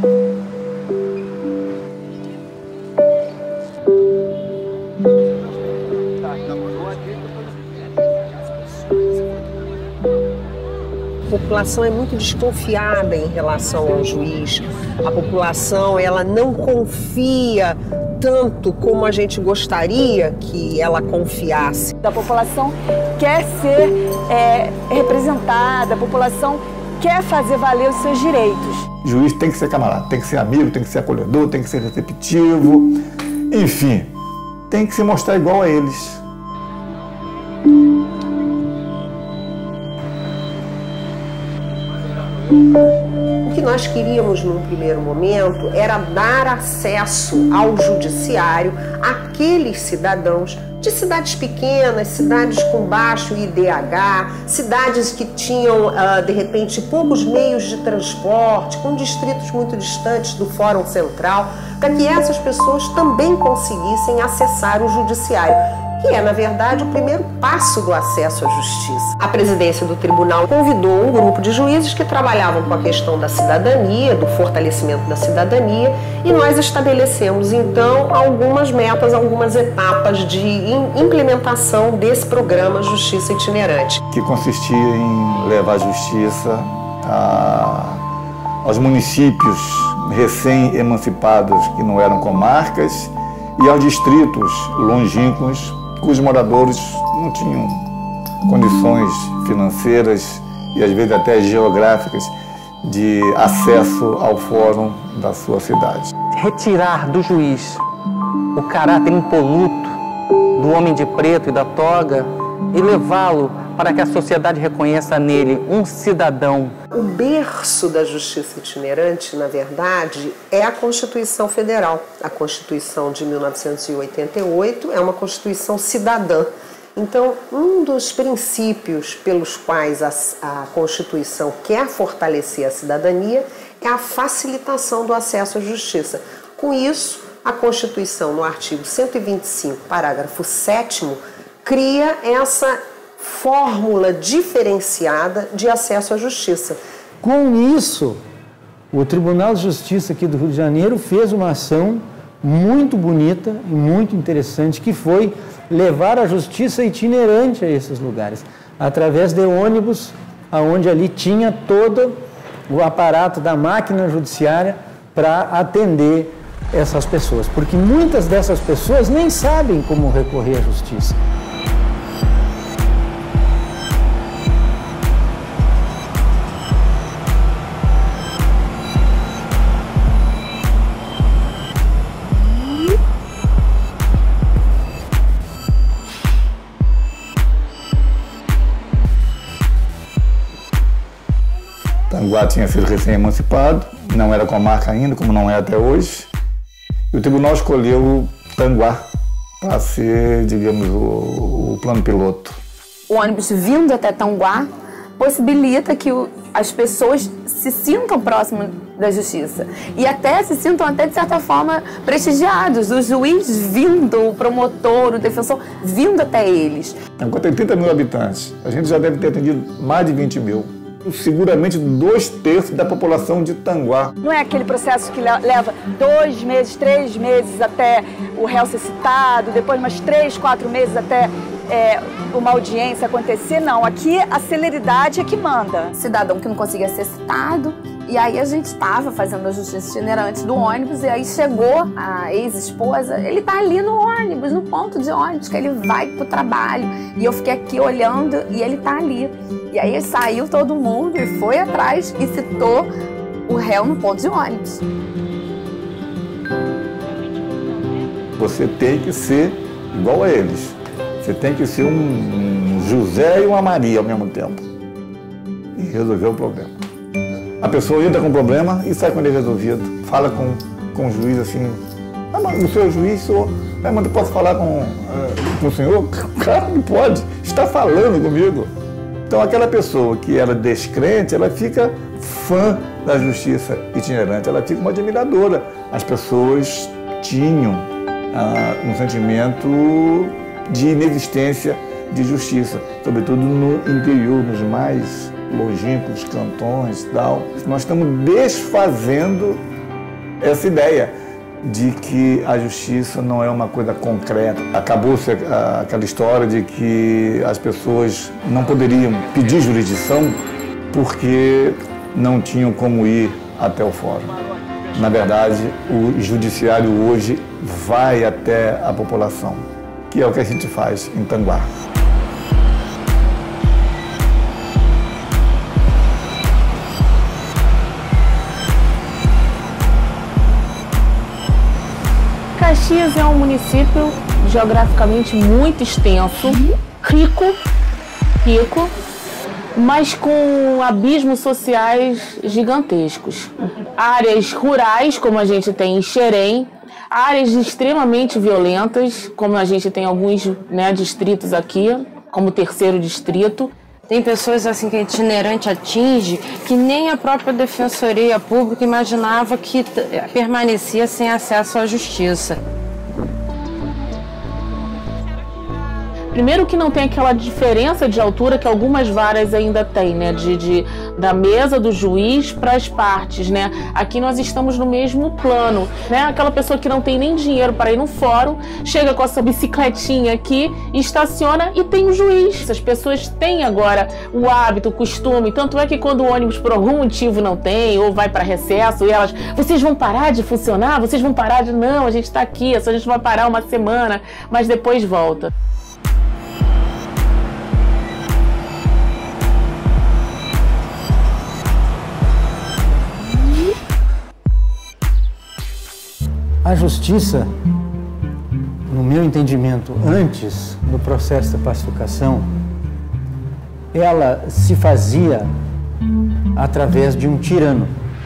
A população é muito desconfiada em relação ao juiz. A população, ela não confia tanto como a gente gostaria que ela confiasse. A população quer ser representada, a população quer fazer valer os seus direitos. O juiz tem que ser camarada, tem que ser amigo, tem que ser acolhedor, tem que ser receptivo, enfim, tem que se mostrar igual a eles. O que nós queríamos num primeiro momento era dar acesso ao judiciário àqueles cidadãos de cidades pequenas, cidades com baixo IDH, cidades que tinham, de repente, poucos meios de transporte, com distritos muito distantes do Fórum Central, para que essas pessoas também conseguissem acessar o judiciário, que é, na verdade, o primeiro passo do acesso à justiça. A presidência do tribunal convidou um grupo de juízes que trabalhavam com a questão da cidadania, do fortalecimento da cidadania, e nós estabelecemos, então, algumas metas, algumas etapas de implementação desse programa Justiça Itinerante. Que consistia em levar a justiça aos municípios recém-emancipados que não eram comarcas e aos distritos longínquos cujos moradores não tinham condições financeiras e às vezes até geográficas de acesso ao fórum da sua cidade. Retirar do juiz o caráter impoluto do homem de preto e da toga e levá-lo para que a sociedade reconheça nele um cidadão. O berço da justiça itinerante, na verdade, é a Constituição Federal. A Constituição de 1988 é uma Constituição cidadã. Então, um dos princípios pelos quais a Constituição quer fortalecer a cidadania é a facilitação do acesso à justiça. Com isso, a Constituição, no artigo 125, parágrafo 7º, cria essa fórmula diferenciada de acesso à justiça. Com isso, o Tribunal de Justiça aqui do Rio de Janeiro fez uma ação muito bonita e muito interessante, que foi levar a justiça itinerante a esses lugares, através de ônibus, onde ali tinha todo o aparato da máquina judiciária para atender essas pessoas, porque muitas dessas pessoas nem sabem como recorrer à justiça. Tanguá tinha sido recém-emancipado, não era comarca ainda, como não é até hoje. E o tribunal escolheu Tanguá para ser, digamos, o plano piloto. O ônibus vindo até Tanguá possibilita que as pessoas se sintam próximas da justiça e até se sintam, até de certa forma, prestigiados. O juiz vindo, o promotor, o defensor vindo até eles. Tanguá tem 30 mil habitantes, a gente já deve ter atendido mais de 20 mil. Seguramente 2/3 da população de Tanguá. Não é aquele processo que leva 2 meses, 3 meses até o réu ser citado, depois mais 3, 4 meses até uma audiência acontecer. Não, aqui a celeridade é que manda. Cidadão que não conseguia ser citado, e aí a gente estava fazendo a justiça itinerante do ônibus, e aí chegou a ex-esposa, ele tá ali no ônibus, no ponto de ônibus, que ele vai pro trabalho, e eu fiquei aqui olhando, e ele tá ali. E aí saiu todo mundo e foi atrás e citou o réu no ponto de ônibus. Você tem que ser igual a eles. Você tem que ser um José e uma Maria ao mesmo tempo. E resolver o problema. A pessoa entra com o problema e sai com ele resolvido. Fala com o juiz assim, mas o senhor juiz, senhor, mas eu posso falar com o senhor? Claro que pode, está falando comigo. Então aquela pessoa que era descrente, ela fica fã da justiça itinerante, ela fica uma admiradora. As pessoas tinham um sentimento de inexistência de justiça, sobretudo no interior, nos mais longínquos cantões e tal. Nós estamos desfazendo essa ideia de que a justiça não é uma coisa concreta. Acabou-se aquela história de que as pessoas não poderiam pedir jurisdição porque não tinham como ir até o fórum. Na verdade, o judiciário hoje vai até a população, que é o que a gente faz em Tanguá. Caxias é um município geograficamente muito extenso, rico, mas com abismos sociais gigantescos. Áreas rurais, como a gente tem em Xerém, áreas extremamente violentas, como a gente tem alguns, né, distritos aqui, como o 3º distrito. Tem pessoas assim que a itinerante atinge que nem a própria Defensoria Pública imaginava que permanecia sem acesso à justiça. Primeiro que não tem aquela diferença de altura que algumas varas ainda têm, né? Da mesa do juiz para as partes, né? Aqui nós estamos no mesmo plano, né? Aquela pessoa que não tem nem dinheiro para ir no fórum, chega com essa bicicletinha aqui, estaciona e tem um juiz. As pessoas têm agora o hábito, o costume, tanto é que quando o ônibus por algum motivo não tem, ou vai para recesso, e elas, vocês vão parar de funcionar? Vocês vão parar de... Não, a gente está aqui, só a gente vai parar uma semana, mas depois volta. A justiça, no meu entendimento, antes do processo da pacificação, ela se fazia através de um tirano,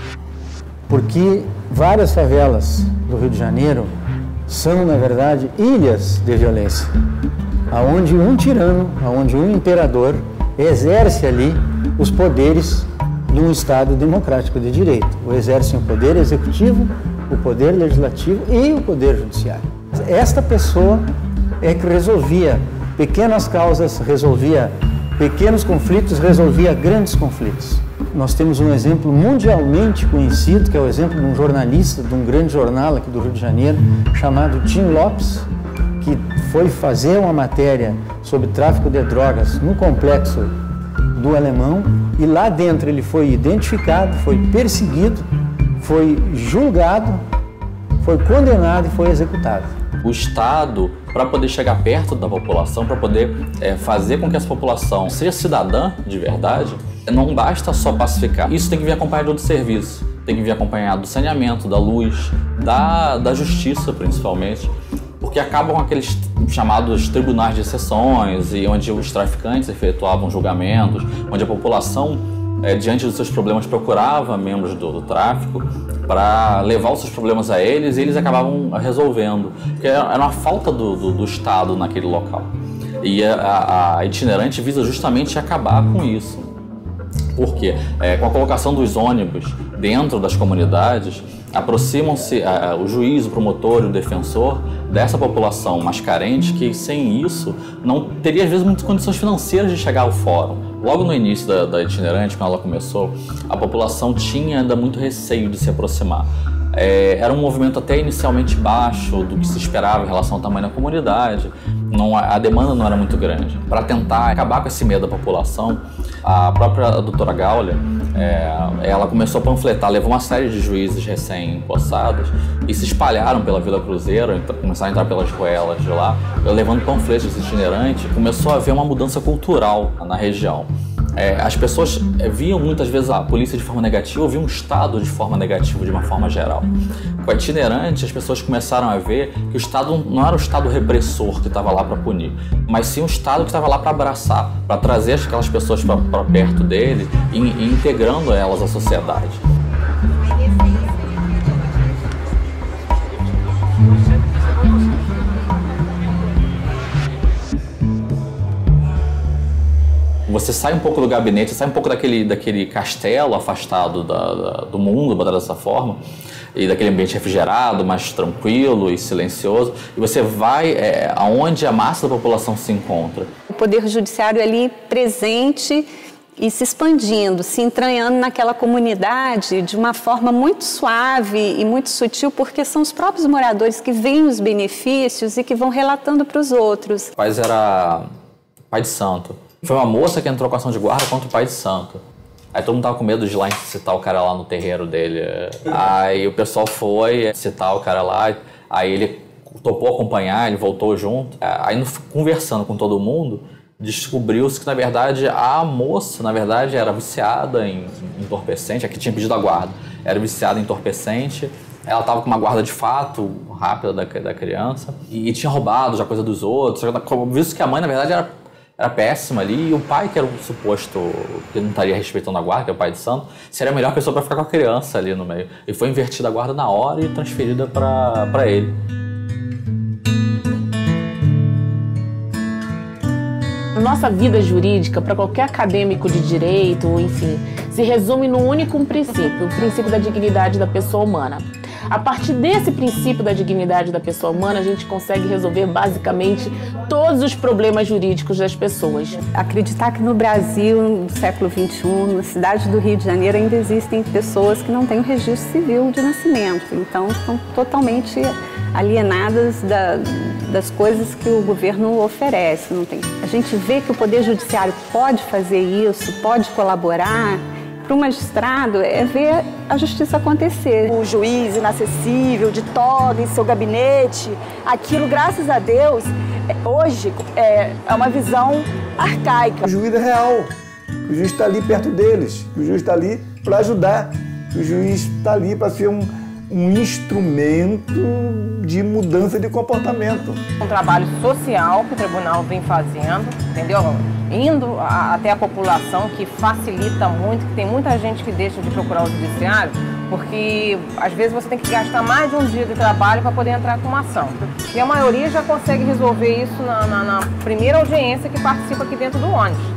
porque várias favelas do Rio de Janeiro são, na verdade, ilhas de violência, aonde um tirano, aonde um imperador exerce ali os poderes de um Estado democrático de direito. Exercem o poder executivo, o poder legislativo e o poder judiciário. Esta pessoa é que resolvia pequenas causas, resolvia pequenos conflitos, resolvia grandes conflitos. Nós temos um exemplo mundialmente conhecido, que é o exemplo de um jornalista de um grande jornal aqui do Rio de Janeiro, chamado Tim Lopes, que foi fazer uma matéria sobre tráfico de drogas no complexo do Alemão, e lá dentro ele foi identificado, foi perseguido, foi julgado, foi condenado e foi executado. O Estado, para poder chegar perto da população, para poder fazer com que essa população seja cidadã de verdade, não basta só pacificar. Isso tem que vir acompanhado do serviço, tem que vir acompanhado do saneamento, da luz, da justiça principalmente, porque acabam aqueles chamados tribunais de exceções, e onde os traficantes efetuavam julgamentos, onde a população, diante dos seus problemas, procurava membros do tráfico para levar os seus problemas a eles, e eles acabavam resolvendo, porque era uma falta do Estado naquele local. E a itinerante visa justamente acabar com isso. Por quê? Com a colocação dos ônibus dentro das comunidades, aproximam-se o juiz, o promotor e o defensor dessa população mais carente, que sem isso não teria às vezes muitas condições financeiras de chegar ao fórum. Logo no início da itinerante, quando ela começou, a população tinha ainda muito receio de se aproximar. Era um movimento até inicialmente baixo do que se esperava em relação ao tamanho da comunidade. A demanda não era muito grande. Para tentar acabar com esse medo da população, a própria doutora Gáulia, ela começou a panfletar, levou uma série de juízes recém-possados e se espalharam pela Vila Cruzeiro, começaram a entrar pelas ruelas de lá, levando panfletos desse itinerante. Começou a haver uma mudança cultural na região. As pessoas viam muitas vezes a polícia de forma negativa, ou viam o Estado de forma negativa, de uma forma geral. Com a itinerante, as pessoas começaram a ver que o Estado não era o Estado repressor que estava lá para punir, mas sim o Estado que estava lá para abraçar, para trazer aquelas pessoas para perto dele e integrando elas à sociedade. Você sai um pouco do gabinete, sai um pouco daquele castelo afastado do mundo, botar dessa forma, e daquele ambiente refrigerado, mais tranquilo e silencioso, e você vai aonde a massa da população se encontra. O Poder Judiciário ali presente e se expandindo, se entranhando naquela comunidade de uma forma muito suave e muito sutil, porque são os próprios moradores que veem os benefícios e que vão relatando para os outros. O pai era pai de santo. Foi uma moça que entrou com ação de guarda contra o pai de santo. Aí todo mundo tava com medo de ir lá citar o cara lá no terreiro dele. Aí o pessoal foi citar o cara lá, aí ele topou acompanhar, ele voltou junto. Aí conversando com todo mundo, descobriu-se que, na verdade, a moça, era viciada em entorpecente, a que tinha pedido a guarda, era viciada em entorpecente. Ela estava com uma guarda de fato rápida da criança e tinha roubado já coisa dos outros, visto que a mãe, na verdade, era péssima ali, e o pai, que era o suposto que não estaria respeitando a guarda, que é o pai de santo, seria a melhor pessoa para ficar com a criança ali no meio. E foi invertida a guarda na hora e transferida para ele. Nossa vida jurídica, para qualquer acadêmico de direito, enfim, se resume num único princípio, o princípio da dignidade da pessoa humana. A partir desse princípio da dignidade da pessoa humana, a gente consegue resolver basicamente todos os problemas jurídicos das pessoas. Acreditar que no Brasil, no século XXI, na cidade do Rio de Janeiro, ainda existem pessoas que não têm o registro civil de nascimento, então estão totalmente alienadas das coisas que o governo oferece. Não tem. A gente vê que o Poder Judiciário pode fazer isso, pode colaborar. Para o magistrado é ver a justiça acontecer. O juiz inacessível, de toga em seu gabinete, aquilo, graças a Deus, hoje é uma visão arcaica. O juiz é real, o juiz está ali perto deles, o juiz está ali para ajudar, o juiz está ali para ser um instrumento de mudança de comportamento. Um trabalho social que o tribunal vem fazendo, entendeu? Indo até a população, que facilita muito, que tem muita gente que deixa de procurar o judiciário, porque às vezes você tem que gastar mais de um dia de trabalho para poder entrar com uma ação. E a maioria já consegue resolver isso na primeira audiência que participa aqui dentro do ônibus.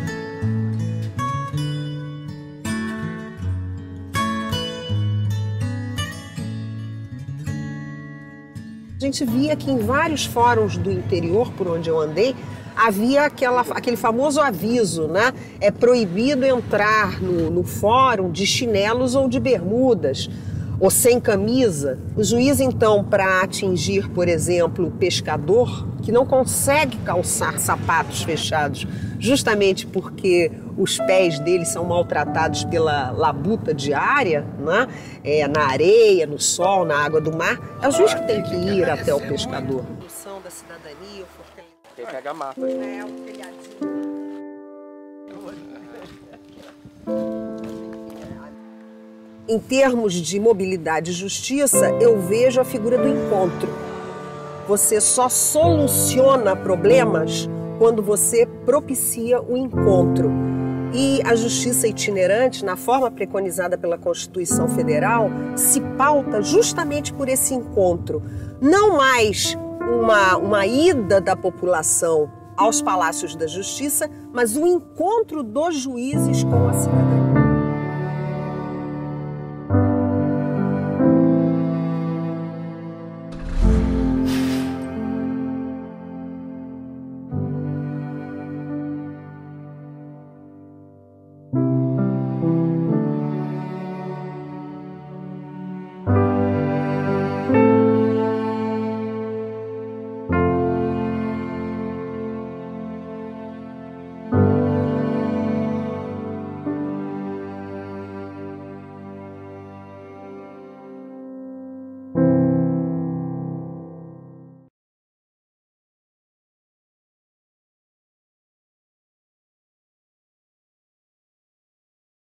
A gente via que em vários fóruns do interior, por onde eu andei, havia aquele famoso aviso, né? É proibido entrar no fórum de chinelos ou de bermudas, ou sem camisa. O juiz, então, para atingir, por exemplo, o pescador, que não consegue calçar sapatos fechados, justamente porque os pés dele são maltratados pela labuta diária, né? Na areia, no sol, na água do mar, é o juiz que tem que ir até o pescador. Da cidadania, quem pega a mata. É, um telhadinho. Em termos de mobilidade e justiça, eu vejo a figura do encontro. Você só soluciona problemas quando você propicia o encontro. E a justiça itinerante, na forma preconizada pela Constituição Federal, se pauta justamente por esse encontro. Não mais uma ida da população aos palácios da justiça, mas o encontro dos juízes com a cidadania.